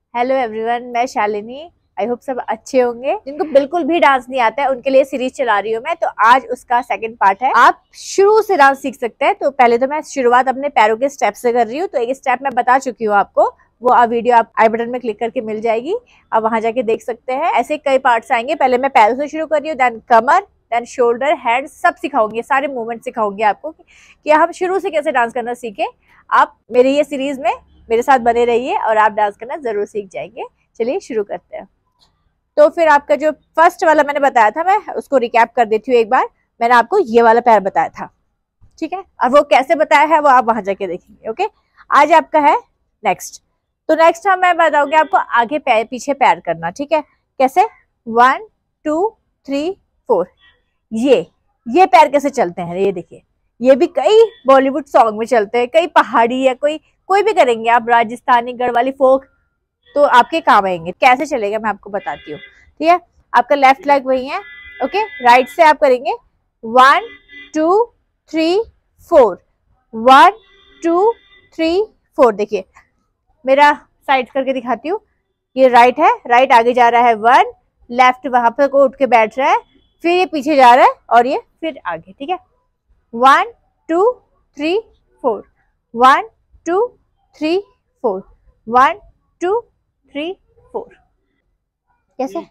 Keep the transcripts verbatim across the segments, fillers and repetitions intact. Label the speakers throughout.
Speaker 1: Hello everyone, मैं Shalini. I hope सब अच्छे होंगे। जिनको बिल्कुल भी डांस नहीं आता है उनके लिए सीरीज चला रही हूँ मैं, तो आज उसका सेकंड पार्ट है। आप शुरू से डांस सीख सकते हैं। तो पहले तो मैं शुरुआत अपने पैरों के स्टेप से कर रही हूँ। तो एक स्टेप मैं बता चुकी हूँ आपको, वो आप वीडियो आप आई बटन में क्लिक करके मिल जाएगी, आप वहां जाके देख सकते हैं। ऐसे कई पार्ट्स आएंगे। पहले मैं पैरों से शुरू कर रही हूँ, देन कमर, देन शोल्डर, हैंड, सब सिखाऊंगी, सारे मूवमेंट सिखाऊंगी आपको कि हम शुरू से कैसे डांस करना सीखे। आप मेरी ये सीरीज में मेरे साथ बने रहिए और आप डांस करना जरूर सीख जाएंगे। चलिए शुरू करते हैं। तो फिर आपका जो फर्स्ट वाला मैंने बताया था, मैं उसको रिकैप कर देती हूँ एक बार। मैंने आपको ये वाला पैर बताया था, ठीक है, और वो कैसे बताया है वो आप वहां जाके देखेंगे। ओके, आज आपका है नेक्स्ट। तो नेक्स्ट हम मैं बताऊंगी आपको आगे पैर पीछे पैर करना, ठीक है। कैसे? One two three four. ये ये पैर कैसे चलते हैं ये देखिए। ये भी कई बॉलीवुड सॉन्ग में चलते हैं, कई पहाड़ी या कोई कोई भी करेंगे आप, राजस्थानी, गढ़वाली, फोक, तो आपके काम आएंगे। कैसे चलेगा मैं आपको बताती हूँ, ठीक है। आपका लेफ्ट लेग वही है, ओके। राइट से आप करेंगे one two three four, one two three four. देखिए मेरा साइड करके दिखाती हूँ। ये राइट है, राइट आगे जा रहा है वन, लेफ्ट वहां पर को उठ के बैठ रहा है, फिर ये पीछे जा रहा है और ये फिर आगे, ठीक है। One two three four, one two three four, one two three four. कैसे?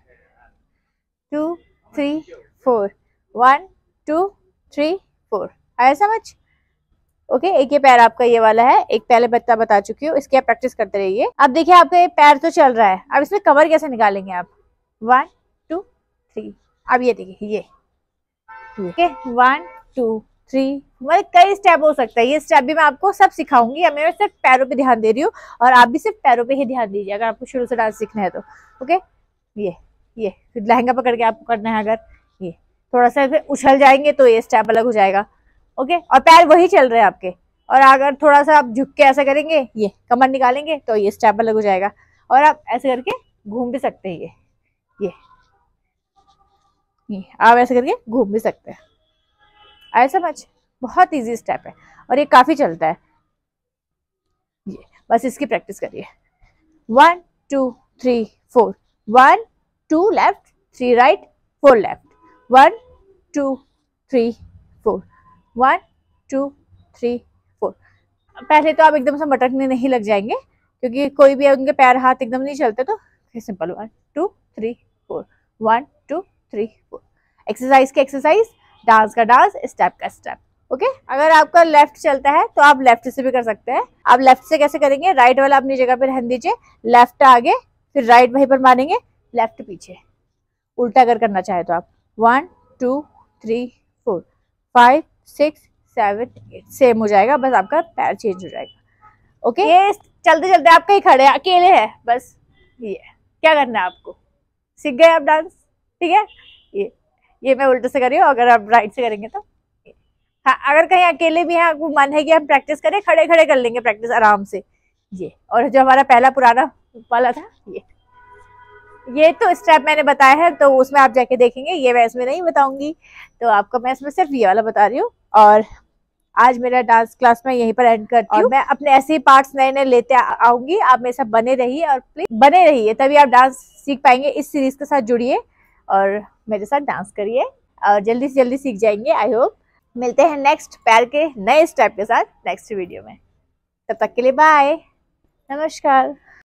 Speaker 1: Two three four, one two three four. आया समझ? ओके, एक ये पैर आपका ये वाला है, एक पहले बता बता चुकी हूँ, इसकी आप प्रैक्टिस करते रहिए। अब देखिए आपका ये पैर तो चल रहा है, अब इसमें कमर कैसे निकालेंगे आप? One two three. अब ये देखिए ये ओके, वन टू थ्री, मतलब कई स्टेप हो सकता है। ये स्टेप भी मैं आपको सब सिखाऊंगी। अब मैं सिर्फ पैरों पे ध्यान दे रही हूँ और आप भी सिर्फ पैरों पे ही ध्यान दीजिए अगर आपको शुरू से डांस सीखना है तो। ओके, ये ये फिर लहंगा पकड़ के आपको करना है। अगर ये थोड़ा सा फिर उछल जाएंगे तो ये स्टेप अलग हो जाएगा, ओके। और पैर वही चल रहे हैं आपके, और अगर थोड़ा सा आप झुक के ऐसा करेंगे, ये कमर निकालेंगे तो ये स्टेप अलग हो जाएगा। और आप ऐसे करके घूम भी सकते हैं, ये ये ये आप ऐसे करके घूम भी सकते हैं। आया समझ? बहुत इजी स्टेप है और ये काफी चलता है। ये बस इसकी प्रैक्टिस करिए। One two three four, one two left, three right, four left, one two three four, one two three four. पहले तो आप एकदम से मटकने नहीं लग जाएंगे, क्योंकि कोई भी उनके पैर हाथ एकदम नहीं चलते। तो simple one two three four, one two three four. Exercise की एक्सरसाइज, डांस का डांस, स्टेप का स्टेप, ओके। अगर आपका लेफ्ट चलता है तो आप लेफ्ट से भी कर सकते हैं। आप लेफ्ट से कैसे करेंगे? राइट वाला अपनी जगह पे रहने दीजिए, लेफ्ट आगे, फिर राइट वहीं पर मारेंगे, लेफ्ट पीछे। उल्टा अगर करना चाहे तो आप one two three four five six seven eight, same हो जाएगा, बस आपका पैर चेंज हो जाएगा। ओके, ये चलते चलते आप कहीं खड़े अकेले हैं, बस ये क्या करना है आपको, सीख गए आप डांस, ठीक है। ये ये मैं उल्टे से कर रही हूँ, अगर आप राइट से करेंगे तो। हाँ, अगर कहीं अकेले भी हैं, आपको मन है कि हम प्रैक्टिस करें, खड़े खड़े कर लेंगे प्रैक्टिस आराम से। ये और जो हमारा पहला पुराना वाला था, ये ये तो स्टेप मैंने बताया है, तो उसमें आप जाके देखेंगे, ये मैं इसमें नहीं बताऊंगी। तो आपको मैं इसमें सिर्फ ये वाला बता रही हूँ। और आज मेरा डांस क्लास में यहीं पर एंड करती हूँ। और मैं अपने ऐसे ही पार्ट्स नए नए लेते आऊंगी। आप मेरे साथ बने रहिए और प्लीज बने रहिए, तभी आप डांस सीख पाएंगे। इस सीरीज के साथ जुड़िए और मेरे साथ डांस करिए और जल्दी से जल्दी सीख जाएंगे, आई होप। मिलते हैं नेक्स्ट पैर के नए स्टेप के साथ नेक्स्ट वीडियो में। तब तक के लिए बाय, नमस्कार।